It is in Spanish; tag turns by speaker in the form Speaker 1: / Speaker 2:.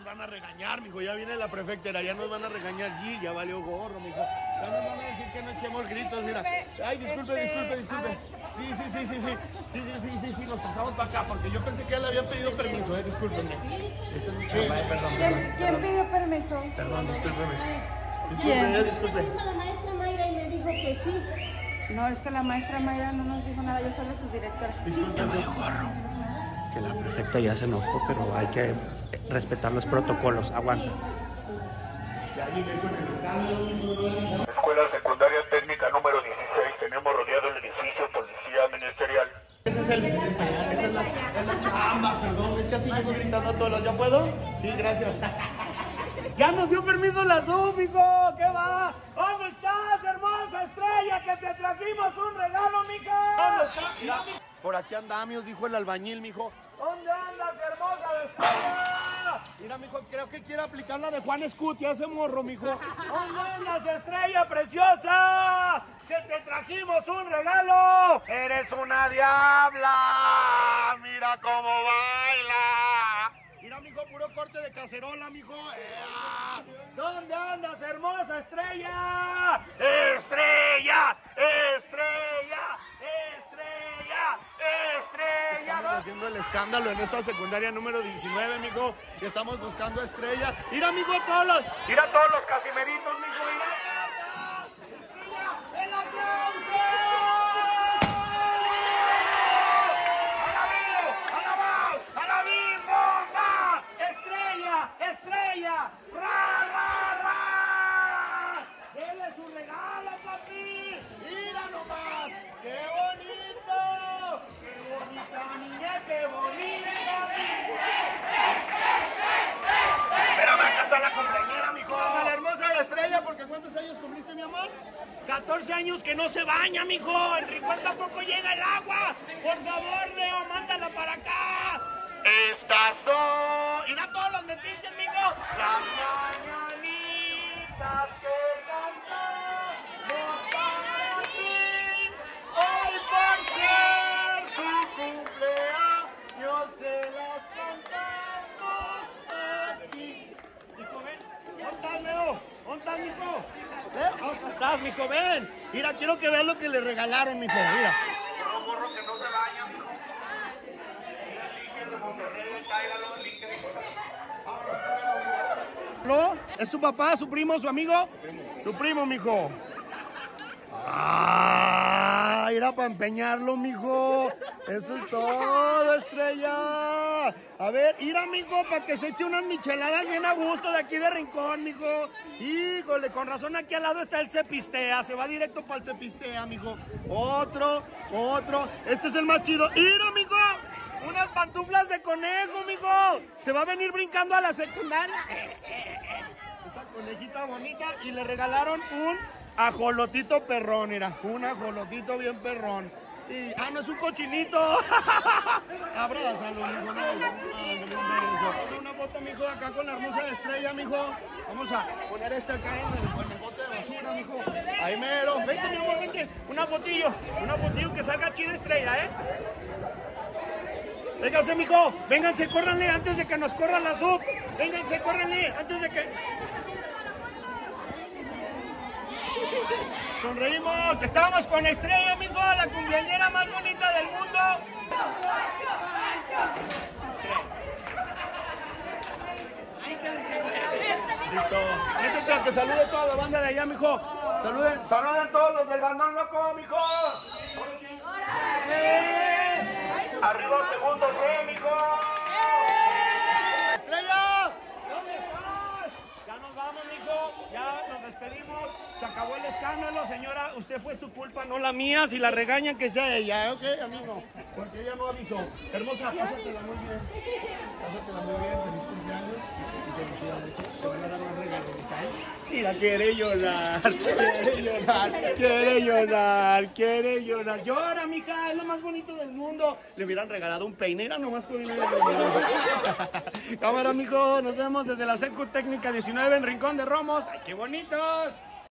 Speaker 1: nos van a regañar, mijo. Ya viene la prefectera, ya nos van a regañar. Ya valió gorro, mijo. Ya nos van a decir que no echemos gritos, mira. Ay, disculpe. Sí, nos pasamos para acá, porque yo pensé que ya le habían pedido permiso, discúlpenme. Esa es mi chamba, perdón.
Speaker 2: ¿Quién pidió permiso?
Speaker 1: Perdón, discúlpeme. Disculpe.
Speaker 3: La maestra Mayra y me dijo que sí.
Speaker 2: No, es que la maestra Mayra no nos dijo nada, yo soy la subdirectora.
Speaker 1: Disculpe, gorro. Que la prefecta ya se enojó, pero hay que respetar los protocolos. Aguanta. Ya llegué con el examen.
Speaker 4: Escuela Secundaria Técnica número 16. Tenemos rodeado el edificio Policía Ministerial.
Speaker 1: Esa es la chamba, perdón. Es que así llego gritando a todos. ¿Ya puedo? Sí, gracias. ¡Ya nos dio permiso la SUB, mijo! ¿Qué va? ¿Dónde estás, hermosa estrella? Que te trajimos un regalo, mija. ¿Dónde estás? Mira, por aquí andamos, dijo el albañil, mijo. ¿Dónde andas, hermosa estrella? Mira, mijo, creo que quiere aplicar la de Juan Escutia, ese morro, mijo. ¿Dónde andas, estrella preciosa? Que te trajimos un regalo. ¡Eres una diabla! ¡Mira cómo baila! Mira, mijo, puro corte de cacerola, mijo. ¿Dónde andas, hermosa estrella? ¡Estrella! Estamos haciendo el escándalo en esta secundaria número 19, mijo. Y estamos buscando a Estrella. Mira, mijo, todos los casimeritos, mijo. Mira. ¡Estrella! ¡El aplauso! ¡A la bomba! ¡Estrella! ¡Ra! ¡Dele su regalo, papi! ¡Mira nomás! ¡Qué bonito! ¡Qué bonita niña! ¡Qué bonita niña! Espérame, acá está la compañera, mijo. A la hermosa de Estrella, porque ¿cuántos años cumpliste, mi amor? 14 años que no se baña, mijo. El rincón tampoco llega el agua. Por favor, Leo, mándala para acá. Estas son... Mira todos los metiches, mijo. Las mañanitas que cantamos para ti. Hoy por ser su cumpleaños se las cantamos a ti. Mijo, ven. ¿Dónde estás, Leo? ¿Dónde estás, mijo? ¿Dónde estás, mijo? Ven. Mira, quiero que veas lo que le regalaron, mijo. Mira. Un gorro que no se baña, mijo. ¿No? ¿Es su papá, su primo, su amigo? Su primo, mijo. ¡Ah! Era para empeñarlo, mijo. Eso es todo, Estrella. A ver, ira, mijo, para que se eche unas micheladas bien a gusto de aquí de Rincón, mijo. Híjole, con razón aquí al lado está el Cepistea. Se va directo para el Cepistea, mijo. Otro. Este es el más chido. ¡Ira, mijo! Unas pantuflas de conejo, mijo. Se va a venir brincando a la secundaria. Esa conejita bonita. Y le regalaron un ajolotito perrón, mira. Un ajolotito bien perrón. Y, no es un cochinito. Abrázalo, mijo. Una foto, mijo, acá con la hermosa Estrella, mijo. Vamos a poner este acá en el bote de basura, mijo. Ahí mero. Vente, mi amor, vente. Una fotillo que salga chida, Estrella, Vénganse, mijo, vénganse, córranle antes de que nos corra la SUB. Vénganse, córranle antes de que... Sonreímos, estábamos con Estrella, mijo, la cumpleañera más bonita del mundo. Listo. Métete a que salude toda la banda de allá, mijo. Saluden todos los del bandón loco, mijo. Arriba segundo C, mijo. Estrella, ¿dónde estás? Ya nos vamos, mijo. Ya nos despedimos. Se acabó el escándalo, señora. Usted fue su culpa, no la mía. Si la regañan, que sea ella, ¿ok, amigo? Porque ella no avisó. Hermosa, pásatela muy bien. Feliz cumpleaños. Y felicidades. Te van a dar un regalo, Mira, quiere llorar. Llora, mija, es lo más bonito del mundo. Le hubieran regalado un peine, era nomás con una. Cámara, mijo, nos vemos desde la Secu Técnica 19 en Rincón de Romos. ¡Ay, qué bonitos!